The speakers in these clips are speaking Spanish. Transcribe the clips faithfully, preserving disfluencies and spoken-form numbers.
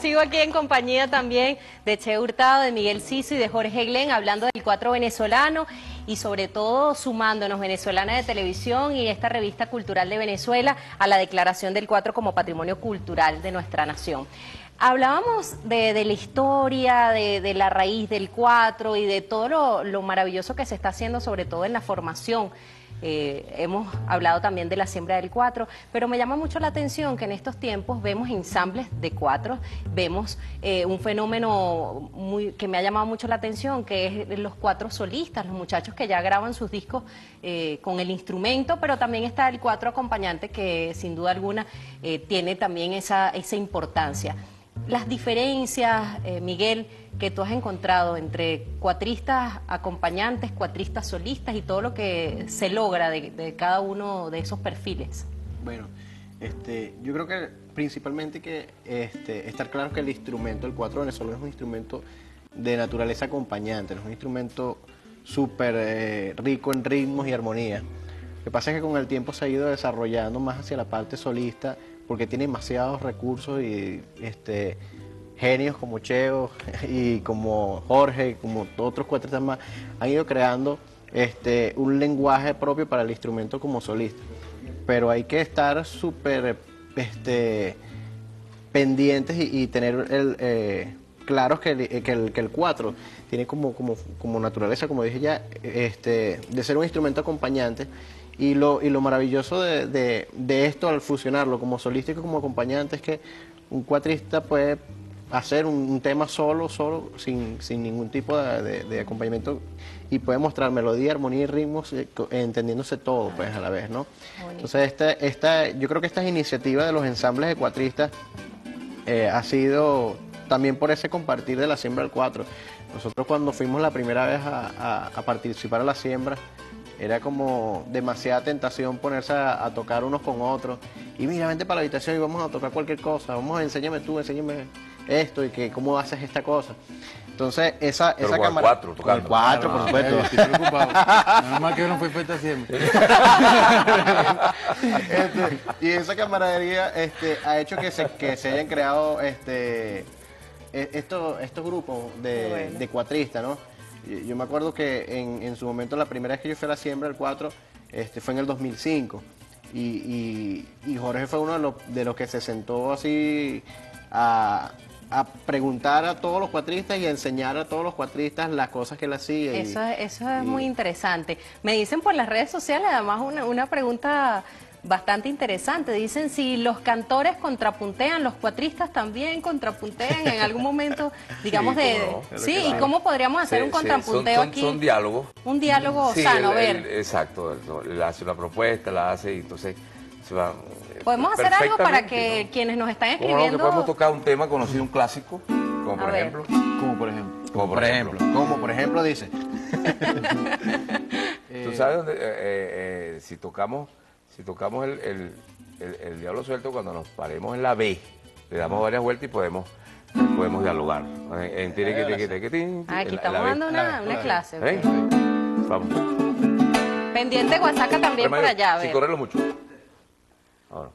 Sigo aquí en compañía también de Che Hurtado, de Miguel Ciso y de Jorge Glenn, hablando del cuatro venezolano y sobre todo sumándonos Venezolana de Televisión y esta revista cultural de Venezuela a la declaración del cuatro como patrimonio cultural de nuestra nación. Hablábamos de, de la historia, de, de la raíz del cuatro y de todo lo, lo maravilloso que se está haciendo, sobre todo en la formación. Eh, hemos hablado también de la siembra del cuatro, pero me llama mucho la atención que en estos tiempos vemos ensambles de cuatro, vemos eh, un fenómeno muy, que me ha llamado mucho la atención, que es los cuatro solistas, los muchachos que ya graban sus discos eh, con el instrumento, pero también está el cuatro acompañante que sin duda alguna eh, tiene también esa, esa importancia. Las diferencias, eh, Miguel, que tú has encontrado entre cuatristas acompañantes, cuatristas solistas y todo lo que se logra de, de cada uno de esos perfiles. Bueno, este, yo creo que principalmente que este, estar claro que el instrumento, el cuatro venezolano es un instrumento de naturaleza acompañante, no es un instrumento súper eh, rico en ritmos y armonía. Lo que pasa es que con el tiempo se ha ido desarrollando más hacia la parte solista, porque tiene demasiados recursos y este, genios como Cheo y como Jorge, como otros cuatristas más, han ido creando este, un lenguaje propio para el instrumento como solista. Pero hay que estar súper este, pendientes y, y tener el, eh, claros que el, que el, que el cuatro tiene como, como, como naturaleza, como dije ya, este, de ser un instrumento acompañante. Y lo, y lo maravilloso de, de, de esto al fusionarlo como solista y como acompañante es que un cuatrista puede hacer un, un tema solo, solo, sin, sin ningún tipo de, de, de acompañamiento y puede mostrar melodía, armonía y ritmos eh, entendiéndose todo pues a la vez, ¿no? Entonces esta, esta, yo creo que estas iniciativas de los ensambles de cuatristas eh, ha sido también por ese compartir de la siembra del cuatro. Nosotros cuando fuimos la primera vez a, a, a participar a la siembra, era como demasiada tentación ponerse a, a tocar unos con otros. Y mira, vente para la habitación y vamos a tocar cualquier cosa. Vamos a enséñame tú, enséñame esto y que cómo haces esta cosa. Entonces, esa, Pero esa con cámara. El cuatro, tocando. Con el cuatro, por supuesto. Estoy preocupado. Nada más que no fue fecha siempre. este, y esa camaradería este, ha hecho que se, que se hayan creado este, estos, estos grupos de, bueno. de cuatristas, ¿no? Yo me acuerdo que en, en su momento, la primera vez que yo fui a la siembra del cuatro, este, fue en el dos mil cinco. Y, y, y Jorge fue uno de los, de los que se sentó así a, a preguntar a todos los cuatristas y a enseñar a todos los cuatristas las cosas que él hacía. Y, eso, eso es y... muy interesante. Me dicen por las redes sociales, además, una, una pregunta bastante interesante. Dicen si los cantores contrapuntean, los cuatristas también contrapuntean en algún momento, digamos, sí, de... No, sí, ¿y cómo podríamos hacer sí, un contrapunteo son, son, aquí? Son diálogos. Un diálogo sí, sano, el, a ver. El, exacto, él hace una propuesta, la hace y entonces se va... ¿Podemos hacer algo para que ¿no? quienes nos están escribiendo... No, que podemos tocar un tema conocido, un clásico, como por a ejemplo... Como por ejemplo. Como por ejemplo. Como por ejemplo dice. Tú sabes dónde, eh, eh, si tocamos... Si tocamos el, el, el, el Diablo Suelto, cuando nos paremos en la B, le damos varias vueltas y podemos, podemos dialogar. En, en, en, ah, aquí estamos dando una, una clase. ¿Eh? Vamos. Pendiente Guasaca también por allá. Sin correrlo mucho. Ahora.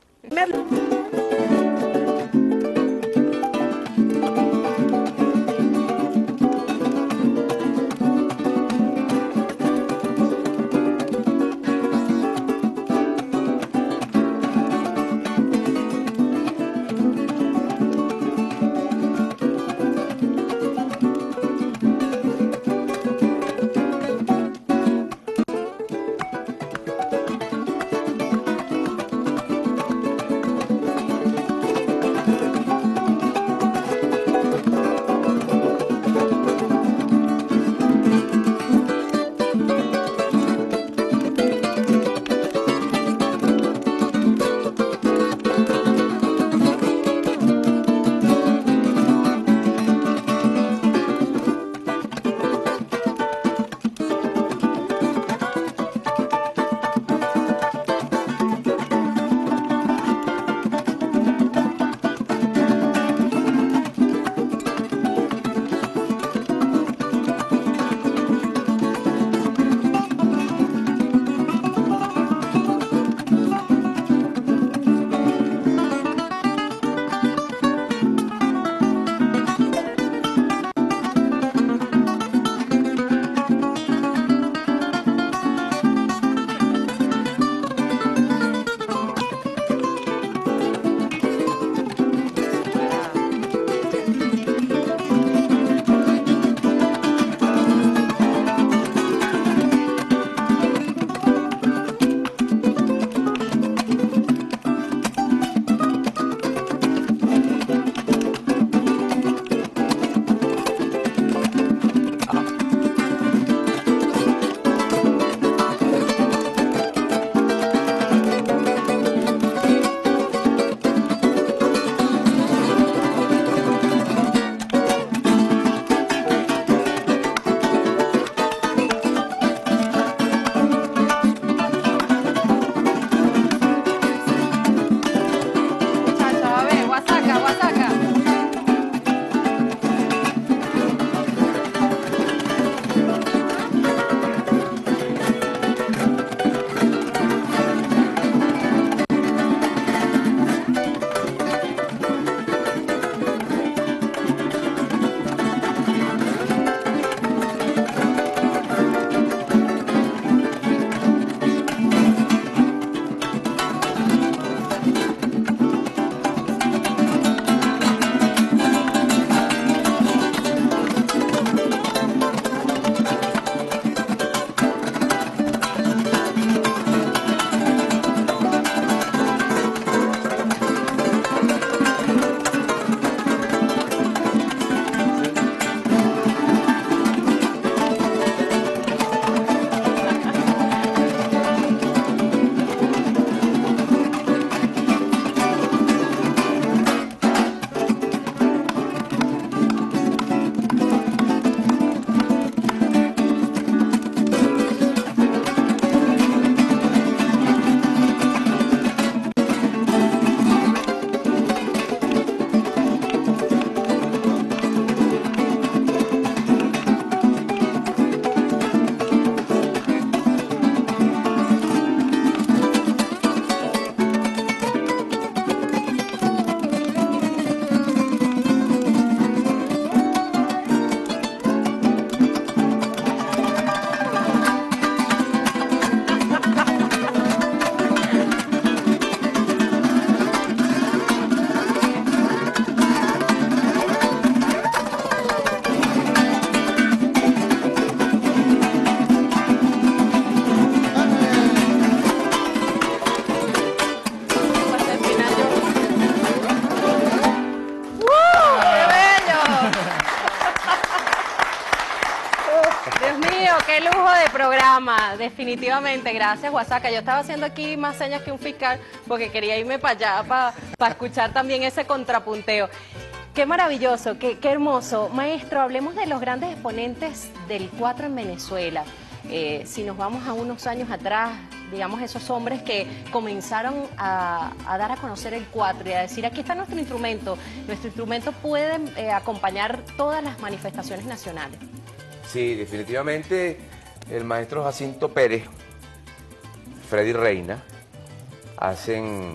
qué lujo de programa, definitivamente. Gracias, Guasaca. Yo estaba haciendo aquí más señas que un fiscal porque quería irme para allá para pa escuchar también ese contrapunteo. Qué maravilloso, qué, qué hermoso. Maestro, hablemos de los grandes exponentes del cuatro en Venezuela. Eh, si nos vamos a unos años atrás, digamos esos hombres que comenzaron a, a dar a conocer el cuatro y a decir, aquí está nuestro instrumento, nuestro instrumento puede eh, acompañar todas las manifestaciones nacionales. Sí, definitivamente el maestro Jacinto Pérez, Freddy Reina, hacen,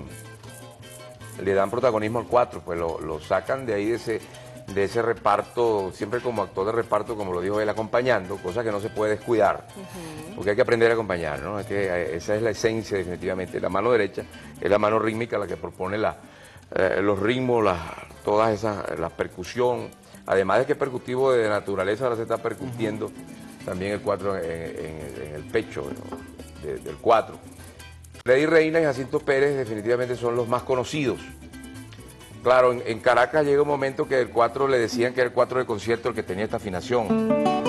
le dan protagonismo al cuatro, pues lo, lo sacan de ahí de ese, de ese reparto, siempre como actor de reparto, como lo dijo él, acompañando, cosa que no se puede descuidar, uh-huh. porque hay que aprender a acompañar, ¿no? Es que esa es la esencia definitivamente. La mano derecha es la mano rítmica, la que propone la, eh, los ritmos, la, todas esas, la percusión, además de que es percutivo de naturaleza, ahora se está percutiendo uh-huh. también el cuatro en, en, en el pecho, ¿no? de, del cuatro. Freddy Reina y Jacinto Pérez definitivamente son los más conocidos. Claro, en, en Caracas llega un momento que el cuatro le decían que era el cuatro de concierto el que tenía esta afinación,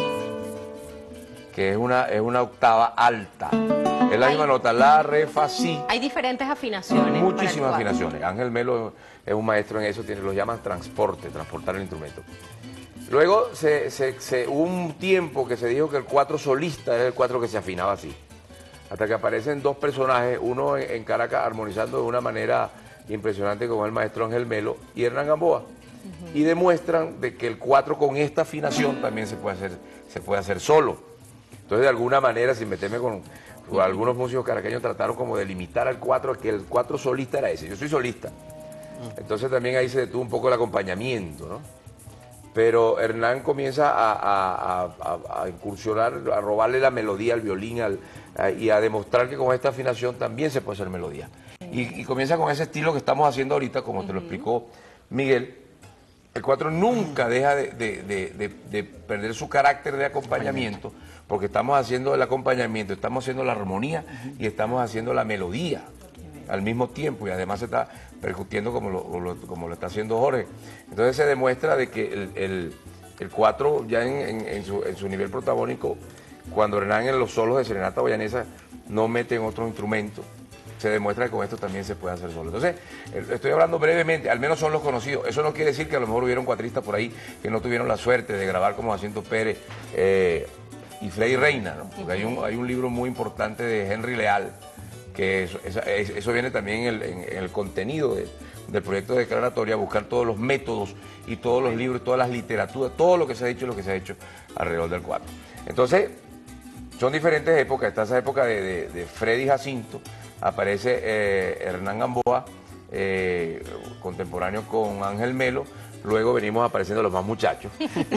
que es una, es una octava alta. Es la misma nota, la, re, fa, si. Hay diferentes afinaciones. Muchísimas afinaciones. Ángel Melo es un maestro en eso, tiene, los llaman transporte, transportar el instrumento. Luego se, se, se, hubo un tiempo que se dijo que el cuatro solista era el cuatro que se afinaba así. Hasta que aparecen dos personajes, uno en, en Caracas armonizando de una manera impresionante como el maestro Ángel Melo y Hernán Gamboa. Uh-huh. Y demuestran de que el cuatro con esta afinación también se puede hacer, se puede hacer solo. Entonces, de alguna manera, sin meterme con, con algunos músicos caraqueños, trataron como de limitar al cuatro, que el cuatro solista era ese. Yo soy solista. Uh-huh. Entonces también ahí se detuvo un poco el acompañamiento, ¿no? Pero Hernán comienza a, a, a, a incursionar, a robarle la melodía al violín al, a, y a demostrar que con esta afinación también se puede hacer melodía. Y, y comienza con ese estilo que estamos haciendo ahorita, como uh-huh. te lo explicó Miguel. El cuatro nunca deja de, de, de, de, de perder su carácter de acompañamiento, porque estamos haciendo el acompañamiento, estamos haciendo la armonía uh-huh. y estamos haciendo la melodía al mismo tiempo, y además se está percutiendo como lo, lo, como lo está haciendo Jorge. Entonces se demuestra de que el, el, el cuatro ya en, en, en, su, en su nivel protagónico, cuando Hernán en los solos de serenata guayanesa no mete en otros instrumentos, se demuestra que con esto también se puede hacer solo. Entonces, estoy hablando brevemente, al menos son los conocidos. Eso no quiere decir que a lo mejor hubieron cuatristas por ahí que no tuvieron la suerte de grabar como Jacinto Pérez eh, y Freddy Reina, ¿no? Porque hay un, hay un libro muy importante de Henry Leal, que eso, eso, eso viene también en el, en, en el contenido de, del proyecto de declaratoria, buscar todos los métodos y todos los libros, todas las literaturas, todo lo que se ha dicho y lo que se ha hecho alrededor del cuatro. Entonces, son diferentes épocas. Está esa época de, de, de Freddy Jacinto, aparece eh, Hernán Gamboa, eh, contemporáneo con Ángel Melo, luego venimos apareciendo los más muchachos.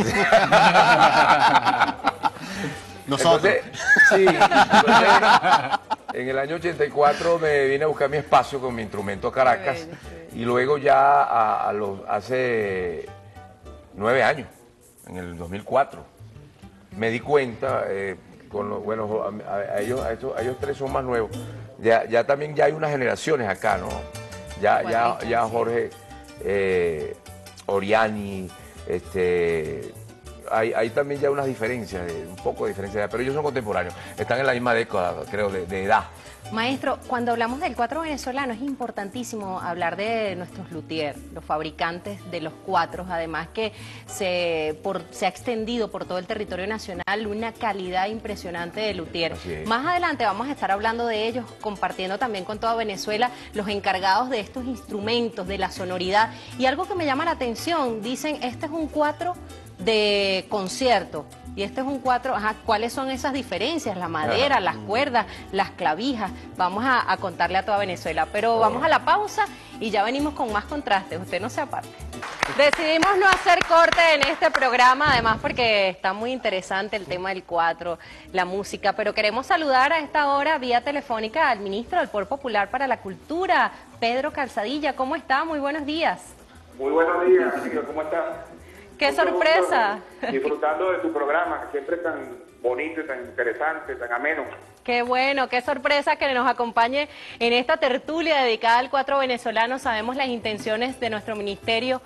Nosotros. Entonces, sí, entonces, en el año ochenta y cuatro me vine a buscar mi espacio con mi instrumento a Caracas y luego ya a, a los, hace nueve años, en el dos mil cuatro, me di cuenta, eh, con los, bueno, a, a, ellos, a, estos, a ellos tres son más nuevos, ya, ya también ya hay unas generaciones acá, ¿no? Ya, ya, ya Jorge eh, Oriani, este... Hay, hay también ya unas diferencias, un poco de diferencia, pero ellos son contemporáneos, están en la misma década, creo, de, de edad. Maestro, cuando hablamos del cuatro venezolano es importantísimo hablar de nuestros luthiers, los fabricantes de los cuatros, además que se, por, se ha extendido por todo el territorio nacional una calidad impresionante de luthier. Más adelante vamos a estar hablando de ellos, compartiendo también con toda Venezuela los encargados de estos instrumentos, de la sonoridad. Y algo que me llama la atención, dicen, este es un cuatro de concierto y este es un cuatro, ajá, ¿cuáles son esas diferencias? La madera, las cuerdas, las clavijas. Vamos a, a contarle a toda Venezuela, pero oh. vamos a la pausa y ya venimos con más contrastes, usted no se aparte. Decidimos no hacer corte en este programa, además porque está muy interesante el tema del cuatro, la música, pero queremos saludar a esta hora vía telefónica al ministro del Poder Popular para la Cultura, Pedro Calzadilla. ¿Cómo está? Muy buenos días. Muy buenos días, amigo, ¿cómo estás? ¡Qué Mucho sorpresa! Gusto, disfrutando de tu programa, siempre tan bonito, tan interesante, tan ameno. Qué bueno, qué sorpresa que nos acompañe en esta tertulia dedicada al cuatro venezolano. Sabemos las intenciones de nuestro ministerio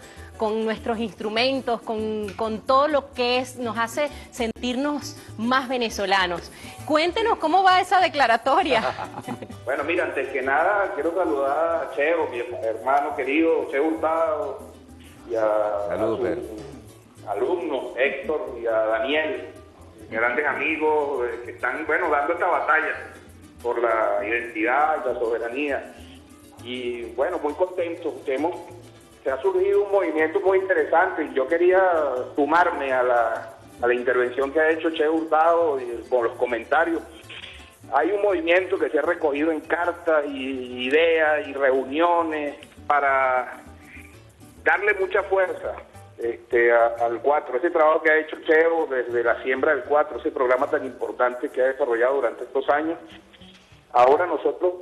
con nuestros instrumentos, con, con todo lo que es, nos hace sentirnos más venezolanos. Cuéntenos cómo va esa declaratoria. Bueno, mira, antes que nada quiero saludar a Cheo, mi hermano querido, Cheo Hurtado, y a, Saludos, a sus alumnos, Héctor y a Daniel, grandes amigos eh, que están, bueno, dando esta batalla por la identidad y la soberanía. Y bueno, muy contentos. Hemos, se ha surgido un movimiento muy interesante y yo quería sumarme a la, a la intervención que ha hecho Cheo Hurtado y con los comentarios. Hay un movimiento que se ha recogido en cartas y ideas y reuniones para darle mucha fuerza este, a, al cuatro. Ese trabajo que ha hecho Cheo desde la siembra del cuatro, ese programa tan importante que ha desarrollado durante estos años. Ahora nosotros,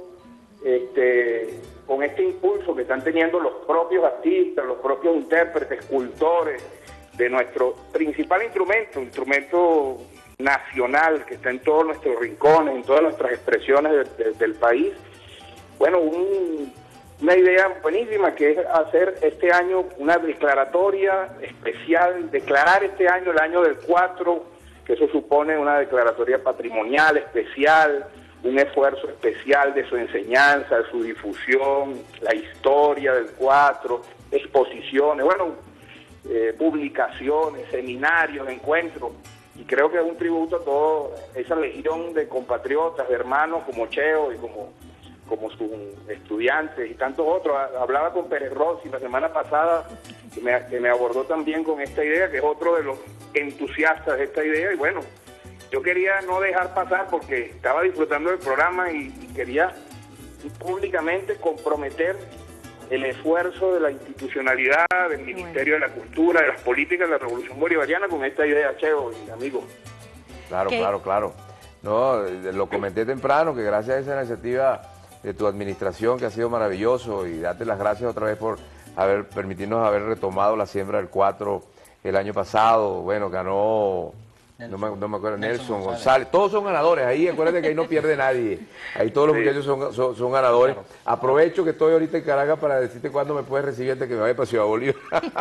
este, con este impulso que están teniendo los propios artistas, los propios intérpretes, escultores, de nuestro principal instrumento, instrumento nacional que está en todos nuestros rincones, en todas nuestras expresiones de, de, del país. Bueno, un, una idea buenísima que es hacer este año una declaratoria especial, declarar este año el año del cuatro, que eso supone una declaratoria patrimonial especial, un esfuerzo especial de su enseñanza, de su difusión, la historia del cuatro, exposiciones, bueno, eh, publicaciones, seminarios, encuentros. Y creo que es un tributo a toda esa legión de compatriotas, de hermanos como Cheo y como, como sus estudiantes y tantos otros. Hablaba con Pérez Rossi la semana pasada, que me, que me abordó también con esta idea, que es otro de los entusiastas de esta idea. Y bueno, yo quería no dejar pasar porque estaba disfrutando del programa y, y quería públicamente comprometer el esfuerzo de la institucionalidad, del Ministerio de la Cultura, de las políticas de la Revolución Bolivariana con esta idea, Cheo y amigos. Claro, ¿Qué? claro, claro. No, lo comenté temprano, que gracias a esa iniciativa de tu administración, que ha sido maravilloso, y darte las gracias otra vez por haber permitirnos haber retomado la siembra del cuatro el año pasado. Bueno, ganó... No me, no me acuerdo, Nelson, Nelson González. González, todos son ganadores, ahí acuérdate que ahí no pierde nadie, ahí todos los sí. muchachos son, son, son ganadores. Aprovecho que estoy ahorita en Caracas para decirte cuándo me puedes recibir antes que me vaya para Ciudad Bolívar.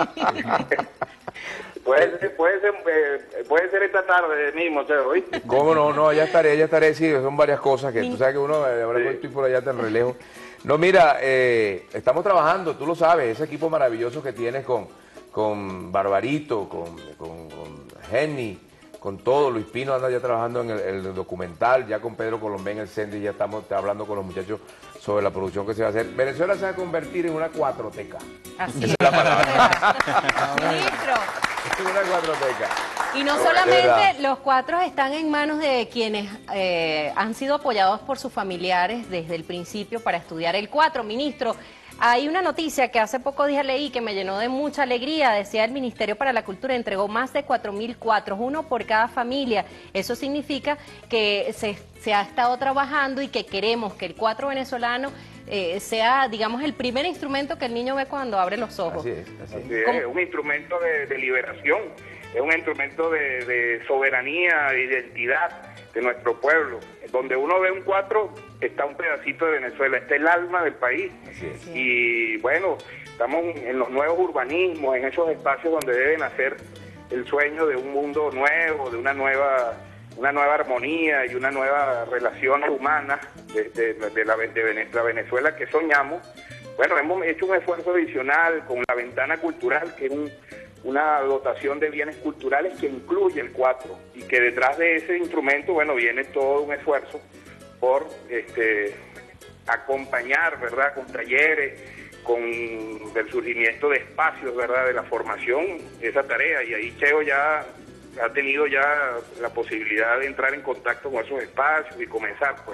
puede, ser, puede, ser, eh, puede ser esta tarde mismo, Cheo, ¿viste? ¿Cómo no? No, ya estaré, ya estaré, sí, son varias cosas que tú sabes que uno, ahora sí. estoy por allá tan relejo. No, mira, eh, estamos trabajando, tú lo sabes, ese equipo maravilloso que tienes con, con Barbarito, con, con, con Jenny, con todo. Luis Pino anda ya trabajando en el, el documental, ya con Pedro Colombé en el centro y ya estamos hablando con los muchachos sobre la producción que se va a hacer. Venezuela se va a convertir en una cuatroteca. Así Esa es. es la palabra. Ministro. Es una cuatroteca. Y no solamente los cuatro están en manos de quienes eh, han sido apoyados por sus familiares desde el principio para estudiar el cuatro. Ministro, hay una noticia que hace pocos días leí que me llenó de mucha alegría. Decía el Ministerio para la Cultura entregó más de cuatro mil cuatros, uno por cada familia. Eso significa que se, se ha estado trabajando y que queremos que el cuatro venezolano eh, sea, digamos, el primer instrumento que el niño ve cuando abre los ojos. Así es, así es. Sí, es un instrumento de, de liberación, es un instrumento de, de soberanía, de identidad de nuestro pueblo. Donde uno ve un cuatro, está un pedacito de Venezuela, está el alma del país. Así es. Y bueno, estamos en los nuevos urbanismos, en esos espacios donde debe nacer el sueño de un mundo nuevo, de una nueva una nueva armonía y una nueva relación humana de, de, de, la, de la Venezuela que soñamos. Bueno, hemos hecho un esfuerzo adicional con la ventana cultural, que es un una dotación de bienes culturales que incluye el cuatro y que detrás de ese instrumento, bueno, viene todo un esfuerzo por este, acompañar, ¿verdad?, con talleres, con el surgimiento de espacios, ¿verdad?, de la formación, esa tarea. Y ahí Cheo ya ha tenido ya la posibilidad de entrar en contacto con esos espacios y comenzar, pues,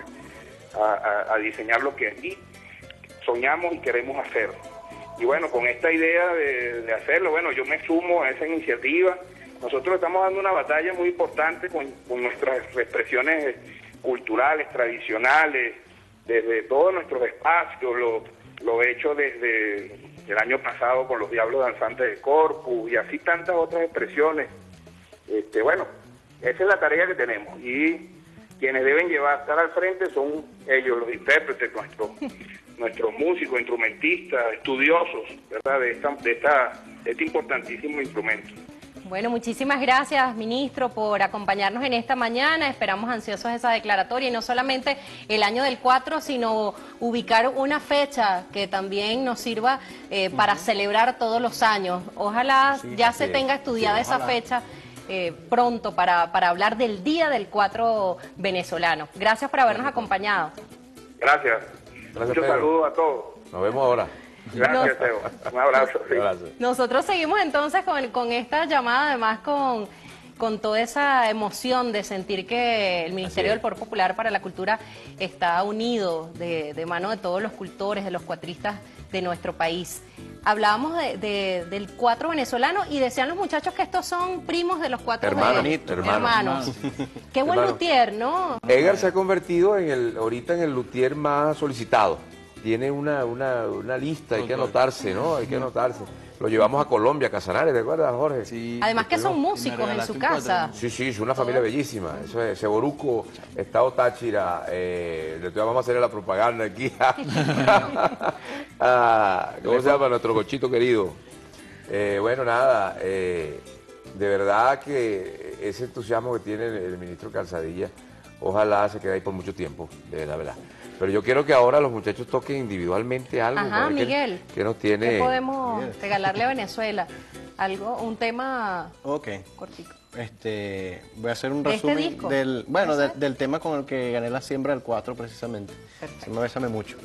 a, a, a diseñar lo que aquí soñamos y queremos hacer. Y bueno, con esta idea de, de hacerlo, bueno, yo me sumo a esa iniciativa. Nosotros estamos dando una batalla muy importante con, con nuestras expresiones culturales, tradicionales, desde todos nuestros espacios, lo, lo hecho desde el año pasado con los Diablos Danzantes de Corpus y así tantas otras expresiones. Este, bueno, esa es la tarea que tenemos y quienes deben llevar, estar al frente son ellos, los intérpretes, nuestros nuestros músicos, instrumentistas, estudiosos, ¿verdad?, de esta, de esta este importantísimo instrumento. Bueno, muchísimas gracias, ministro, por acompañarnos en esta mañana. Esperamos ansiosos esa declaratoria y no solamente el año del cuatro, sino ubicar una fecha que también nos sirva eh, para uh-huh. celebrar todos los años. Ojalá sí, ya se tenga estudiada sí, esa fecha eh, pronto para, para hablar del Día del Cuatro venezolano. Gracias por habernos acompañado. Gracias. Gracias, Muchos saludos a todos. Nos vemos ahora. Gracias, Teo. Un abrazo. Sí. Un abrazo. Nosotros seguimos entonces con, con esta llamada, además con, con toda esa emoción de sentir que el Ministerio del Poder Popular para la Cultura está unido de, de mano de todos los cultores, de los cuatristas de nuestro país. Hablábamos de, de, del cuatro venezolano y decían los muchachos que estos son primos de los cuatro hermanos. de, Hermanos. hermanos. Qué buen Hermano. luthier, ¿no? Edgar se ha convertido en el, ahorita en el luthier más solicitado. Tiene una, una, una lista, hay que anotarse, ¿no? Hay que anotarse. Lo llevamos a Colombia, a Casanare, ¿te acuerdas, Jorge? Sí. Además que son músicos en su casa. Sí, sí, es una familia bellísima. Eso es Seboruco, Estado Táchira, eh, le vamos a hacer la propaganda aquí. ah, ¿Cómo se llama nuestro cochito querido? Eh, bueno, nada, eh, de verdad que ese entusiasmo que tiene el, el ministro Calzadilla, ojalá se quede ahí por mucho tiempo, de la verdad. Pero yo quiero que ahora los muchachos toquen individualmente algo. Ajá, Miguel. Que, que nos tiene... ¿Qué podemos regalarle a Venezuela? Algo, un tema Ok. cortico. Este, voy a hacer un ¿De este resumen disco? del, bueno, de- del tema con el que gané la siembra del cuatro precisamente. Perfecto. Se me bésame mucho.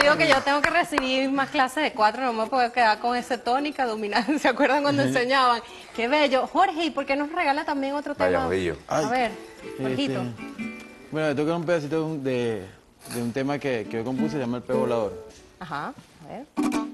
digo que yo tengo que recibir más clases de cuatro, no me puedo quedar con ese tónica dominante. ¿Se acuerdan cuando enseñaban? Qué bello. Jorge, ¿y por qué nos regala también otro Vaya, tema? Jorgillo. A ver, Jorgito. Este, bueno, le toca un pedacito de un, de, de un tema que, que yo compuse, se llama El Pez Volador. Ajá, a ver.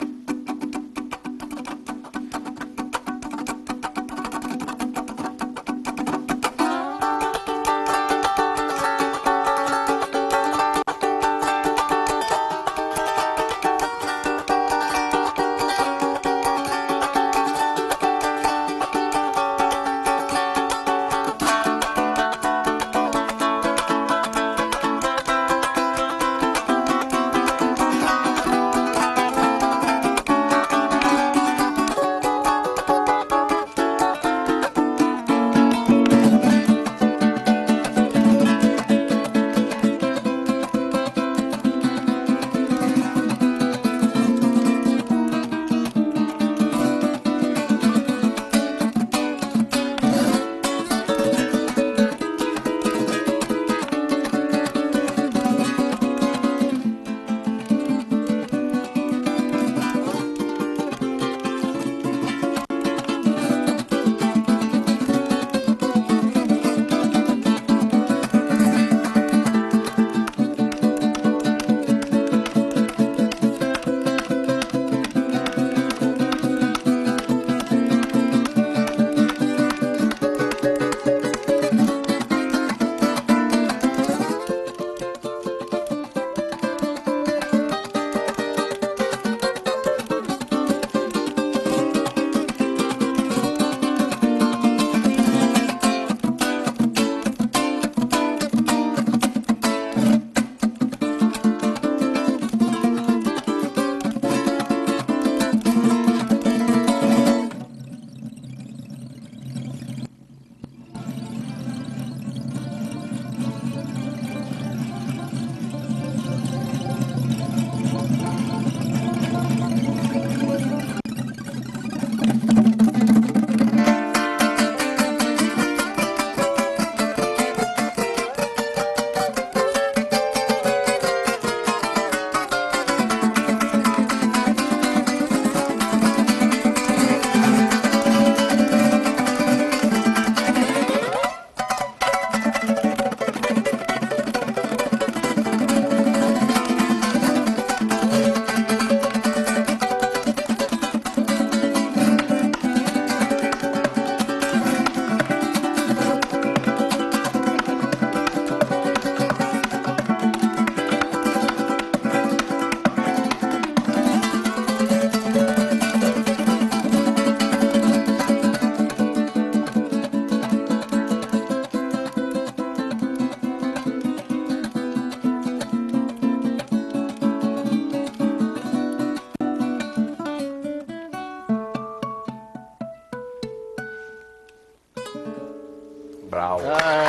Bravo.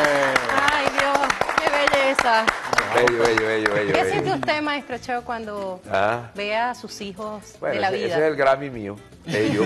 Ay, Dios, qué belleza. Bello, bello, bello, bello. ¿Qué bello. siente usted, maestro Cheo, cuando Ah. ve a sus hijos Bueno, de la ese, vida? ese es el Grammy mío, ellos.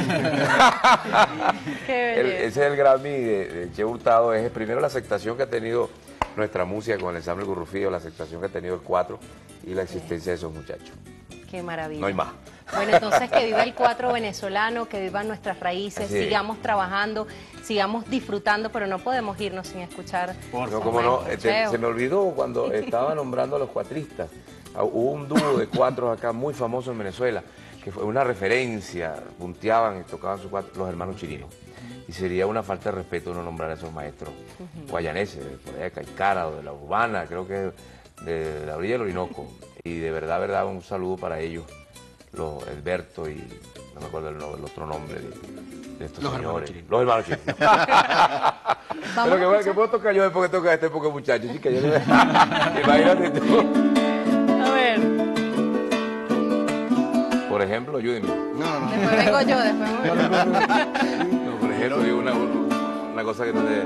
Qué El- belleza. ese es el Grammy de, de Che Hurtado. Es primero la aceptación que ha tenido nuestra música con el ensamble Gurrufío, la aceptación que ha tenido el cuatro y la existencia de esos muchachos. Qué maravilla. No hay más. Bueno, entonces que viva el cuatro venezolano, que vivan nuestras raíces, Así es. sigamos trabajando, sigamos disfrutando, pero no podemos irnos sin escuchar. No, como no, Maestro este, Cheo. se me olvidó cuando estaba nombrando a los cuatristas. Ah, hubo un dúo de cuatros acá muy famoso en Venezuela, que fue una referencia, punteaban y tocaban sus cuatro, los hermanos Chirinos. Y sería una falta de respeto no nombrar a esos maestros guayaneses, de por allá de Caicara o de la Urbana, creo que de la orilla del Orinoco. Y de verdad, verdad, un saludo para ellos, los Alberto y no me acuerdo el, no- el otro nombre de, de estos Los hermanos señores. Chirinos. Los hermanos Chirinos. Vamos Pero que a bueno, que puedo tocar yo después que toca este poco muchacho, chica. Yo no- Imagínate tú. A ver, Por ejemplo, ayúdenme. No, no, no. después vengo yo, después vengo yo. No, por ejemplo, digo una, una cosa que no te...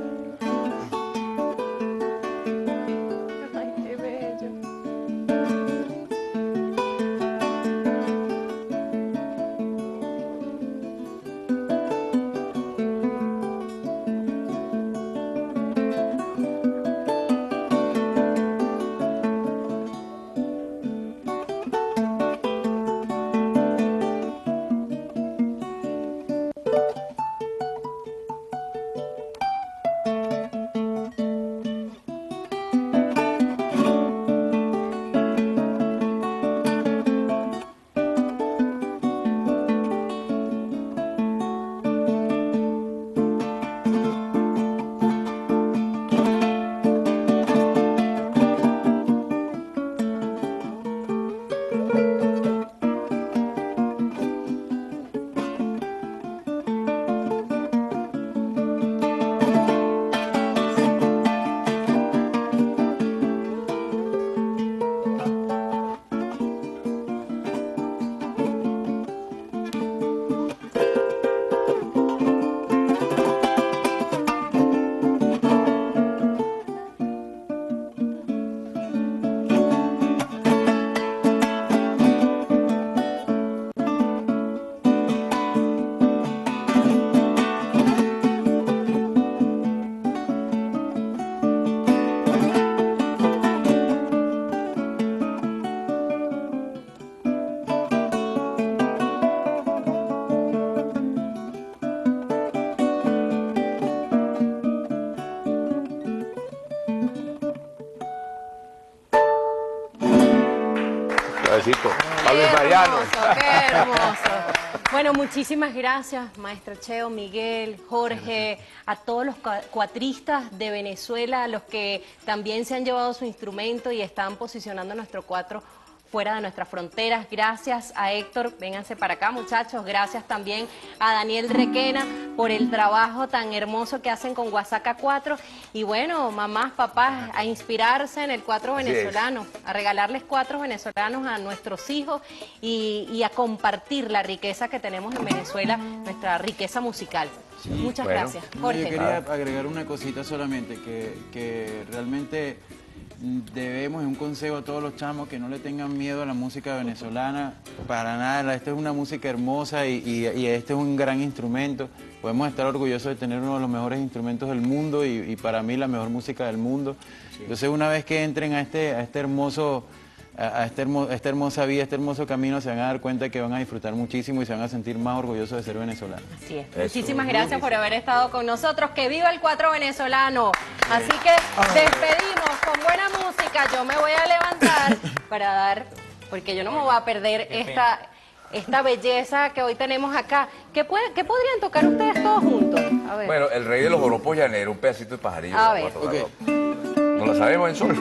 Ay, qué bello. besito. A Qué Luis Mariano. hermoso, qué hermoso. Bueno, muchísimas gracias, maestro Cheo, Miguel, Jorge, a todos los cua- cuatristas de Venezuela, a los que también se han llevado su instrumento y están posicionando nuestro cuatro fuera de nuestras fronteras. Gracias a Héctor, vénganse para acá muchachos, gracias también a Daniel Requena por el trabajo tan hermoso que hacen con Guasaca cuatro y bueno, mamás, papás, a inspirarse en el cuatro Así es. venezolano, a regalarles cuatro venezolanos a nuestros hijos y, y a compartir la riqueza que tenemos en Venezuela, nuestra riqueza musical. Muchas bueno. gracias. No, yo Jorge. quería agregar una cosita solamente, que, que realmente debemos, es un consejo a todos los chamos, que no le tengan miedo a la música venezolana, para nada. Esta es una música hermosa y, y, y este es un gran instrumento. Podemos estar orgullosos de tener uno de los mejores instrumentos del mundo y, y para mí la mejor música del mundo. Entonces una vez que entren a este, a este hermoso... a este hermo- esta hermosa vida, este hermoso camino, se van a dar cuenta que van a disfrutar muchísimo y se van a sentir más orgullosos de ser venezolanos. Así es. Eso. Muchísimas gracias por haber estado con nosotros. ¡Que viva el cuatro venezolano! Así que despedimos con buena música. Yo me voy a levantar para dar, porque yo no me voy a perder esta, esta belleza que hoy tenemos acá. ¿Qué, puede, ¿Qué podrían tocar ustedes todos juntos? A ver. Bueno, el rey de los joropos llaneros, un pedacito de pajarillo. A vamos ver. tocar. Ok. ¿No lo sabemos en sol?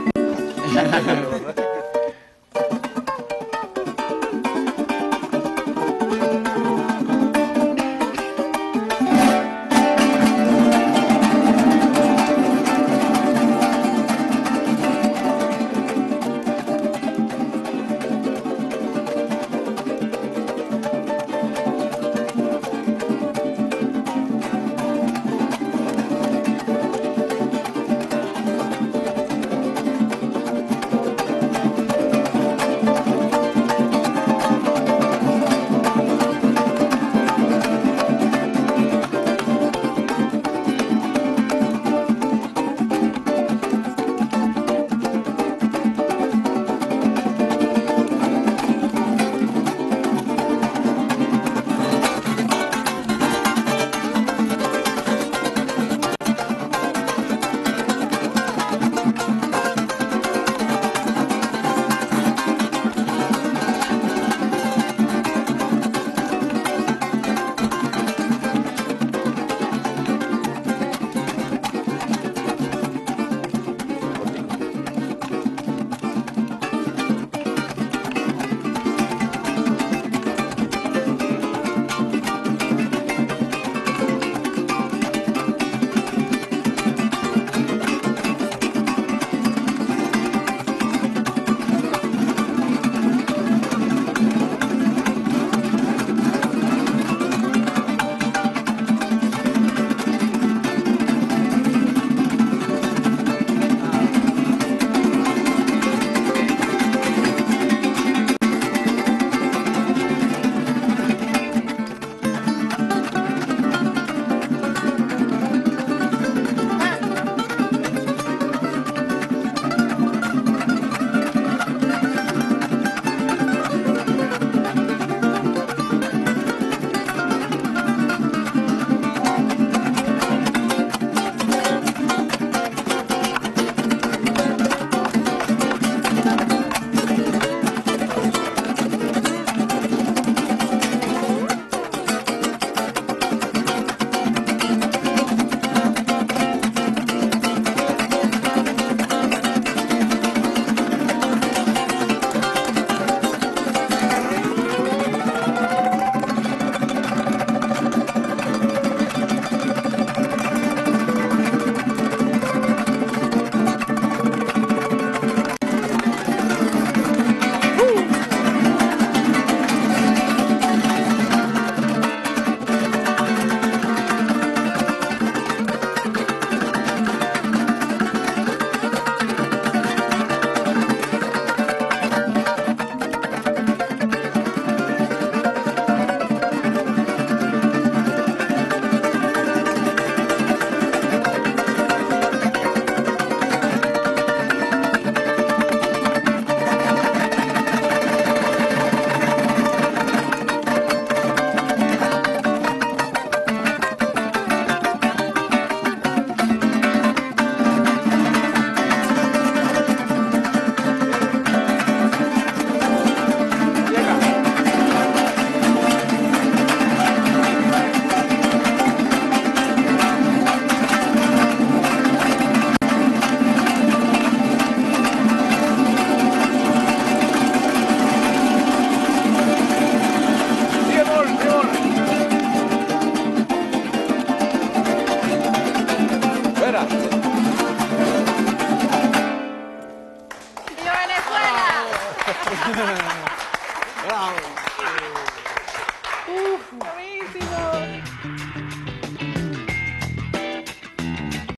Bravo.